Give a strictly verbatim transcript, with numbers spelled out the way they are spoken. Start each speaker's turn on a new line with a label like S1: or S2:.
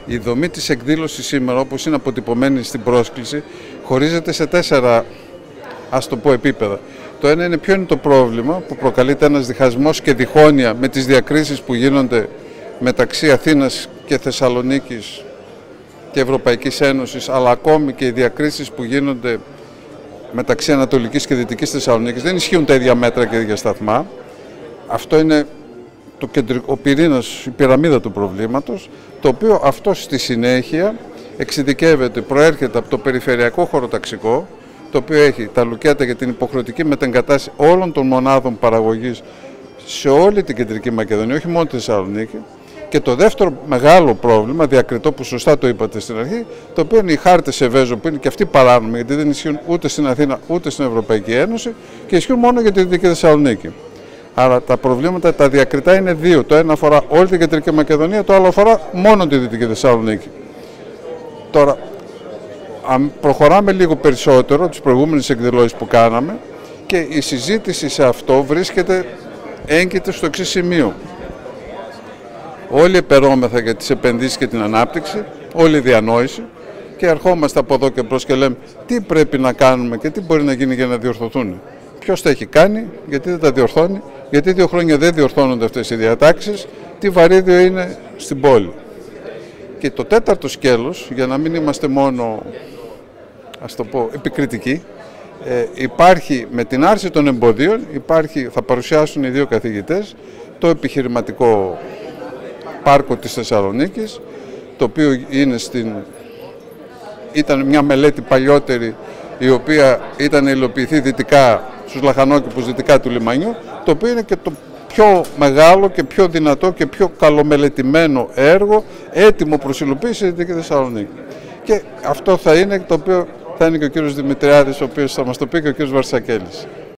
S1: Η δομή της εκδήλωσης σήμερα, όπως είναι αποτυπωμένη στην πρόσκληση, χωρίζεται σε τέσσερα, ας το πω, επίπεδα. Το ένα είναι ποιο είναι το πρόβλημα που προκαλείται ένας διχασμός και διχόνοια με τις διακρίσεις που γίνονται μεταξύ Αθήνας και Θεσσαλονίκης και Ευρωπαϊκής Ένωσης, αλλά ακόμη και οι διακρίσεις που γίνονται μεταξύ Ανατολικής και Δυτικής Θεσσαλονίκης. Δεν ισχύουν τα ίδια μέτρα και ίδια σταθμά. Αυτό είναι το κεντρικό, ο πυρήνας, η πυραμίδα του προβλήματος, το οποίο αυτό στη συνέχεια εξειδικεύεται, προέρχεται από το περιφερειακό χωροταξικό, το οποίο έχει τα λουκέτα για την υποχρεωτική μετεγκατάσταση όλων των μονάδων παραγωγής σε όλη την Κεντρική Μακεδονία, όχι μόνο τη Θεσσαλονίκη. Και το δεύτερο μεγάλο πρόβλημα, διακριτό, που σωστά το είπατε στην αρχή, το οποίο είναι οι χάρτες Σεβέζο, που είναι και αυτοί παράνομοι, γιατί δεν ισχύουν ούτε στην Αθήνα ούτε στην Ευρωπαϊκή Ένωση και ισχύουν μόνο για τη Δυτική Θεσσαλονίκη. Άρα τα προβλήματα, τα διακριτά είναι δύο. Το ένα αφορά όλη την Κεντρική Μακεδονία, το άλλο αφορά μόνο τη Δυτική Θεσσαλονίκη. Τώρα, αν προχωράμε λίγο περισσότερο τις προηγούμενες εκδηλώσεις που κάναμε, και η συζήτηση σε αυτό βρίσκεται έγκυται στο εξής σημείο. Όλοι επερόμεθα για τις επενδύσεις και την ανάπτυξη, όλη η διανόηση, και ερχόμαστε από εδώ και μπρος και λέμε τι πρέπει να κάνουμε και τι μπορεί να γίνει για να διορθωθούν. Ποιος τα έχει κάνει, γιατί δεν τα διορθώνει, γιατί δύο χρόνια δεν διορθώνονται αυτές οι διατάξεις, τι βαρύδιο είναι στην πόλη. Και το τέταρτο σκέλος, για να μην είμαστε μόνο, ας το πω, επικριτικοί, ε, υπάρχει με την άρση των εμποδίων, υπάρχει, θα παρουσιάσουν οι δύο καθηγητές το επιχειρηματικό πάρκο της Θεσσαλονίκης, το οποίο είναι στην, ήταν μια μελέτη παλιότερη, η οποία ήταν υλοποιηθεί δυτικά στους λαχανόκηπους δυτικά του λιμανιού, το οποίο είναι και το πιο μεγάλο και πιο δυνατό και πιο καλομελετημένο έργο, έτοιμο προς υλοποίηση στη Δυτική Θεσσαλονίκη. Και αυτό θα είναι το οποίο θα είναι και ο κύριος Δημητριάδης, ο οποίος θα μας το πει, και ο κύριος Βαρσακέλης.